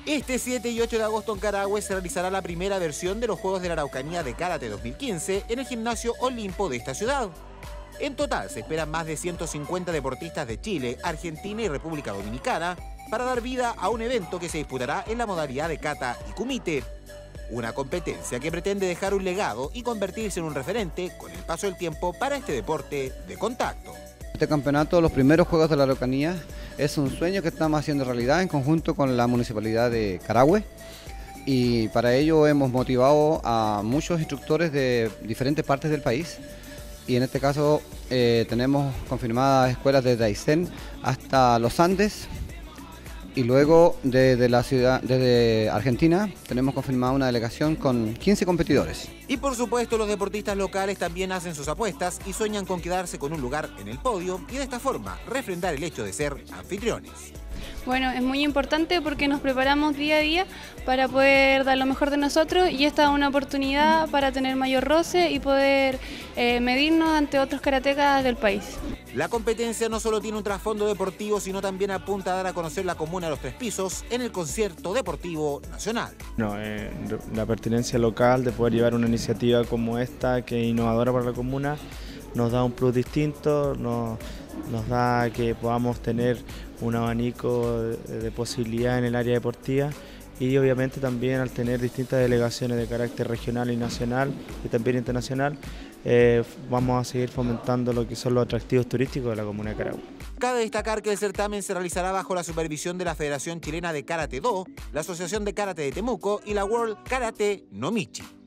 Este 7 y 8 de agosto en Carahue se realizará la primera versión de los Juegos de la Araucanía de Karate 2015 en el Gimnasio Olimpo de esta ciudad. En total se esperan más de 150 deportistas de Chile, Argentina y República Dominicana para dar vida a un evento que se disputará en la modalidad de kata y kumite. Una competencia que pretende dejar un legado y convertirse en un referente con el paso del tiempo para este deporte de contacto. Este campeonato, los primeros Juegos de la Araucanía, es un sueño que estamos haciendo realidad en conjunto con la Municipalidad de Carahue, y para ello hemos motivado a muchos instructores de diferentes partes del país, y en este caso tenemos confirmadas escuelas desde Aysén hasta los Andes, y luego desde Argentina tenemos confirmada una delegación con 15 competidores. Y por supuesto los deportistas locales también hacen sus apuestas y sueñan con quedarse con un lugar en el podio y de esta forma refrendar el hecho de ser anfitriones. Bueno, es muy importante porque nos preparamos día a día para poder dar lo mejor de nosotros, y esta es una oportunidad para tener mayor roce y poder medirnos ante otros karatecas del país. La competencia no solo tiene un trasfondo deportivo, sino también apunta a dar a conocer la comuna de Los Tres Pisos en el concierto deportivo nacional. La pertinencia local de poder llevar una iniciativa como esta, que es innovadora para la comuna, nos da un plus distinto, nos da que podamos tener un abanico de posibilidades en el área deportiva, y obviamente también al tener distintas delegaciones de carácter regional y nacional y también internacional, vamos a seguir fomentando lo que son los atractivos turísticos de la comuna de Carahue. Cabe destacar que el certamen se realizará bajo la supervisión de la Federación Chilena de Karate-Do, la Asociación de Karate de Temuco y la World Karate no Michi.